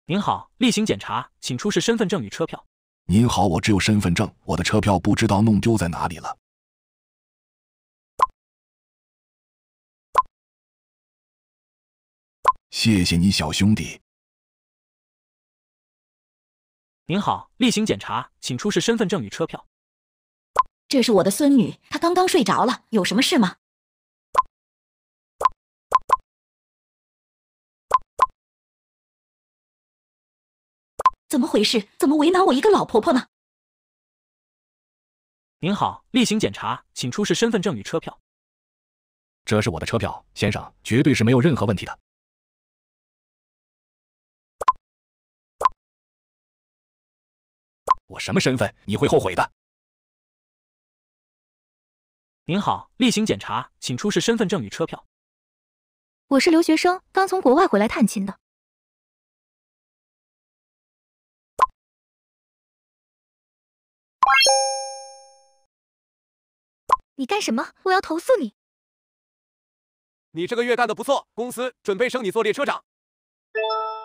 您好，例行检查，请出示身份证与车票。 您好，我只有身份证，我的车票不知道弄丢在哪里了。谢谢你，小兄弟。 您好，例行检查，请出示身份证与车票。 这是我的孙女，她刚刚睡着了，有什么事吗？怎么回事？怎么为难我一个老婆婆呢？ 您好，例行检查，请出示身份证与车票。 这是我的车票，先生，绝对是没有任何问题的。我什么身份？你会后悔的。 您好，例行检查，请出示身份证与车票。 我是留学生，刚从国外回来探亲的。你干什么？我要投诉你！ 你这个月干得不错，公司准备升你做列车长。